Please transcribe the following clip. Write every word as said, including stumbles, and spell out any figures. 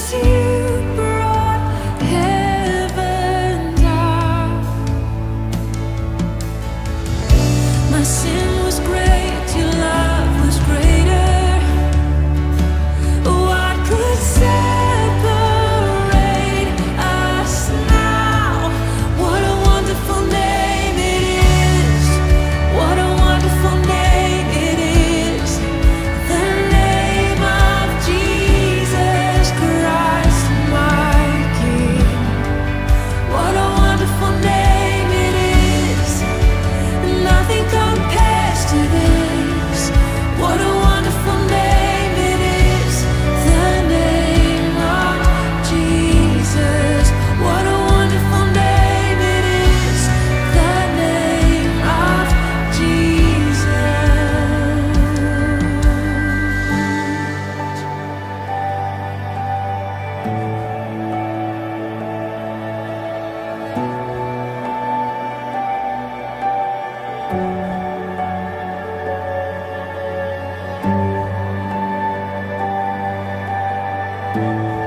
you brought heaven down. My sin was great, your love was greater. What could separate us now? What a wonderful name it is. What a wonderful name it is. The name of Jesus Christ, my King. What a wonderful name it is. Nothing compares to this. What a wonderful name it is. The name of Jesus. What a wonderful name it is. The name of Jesus. Thank you.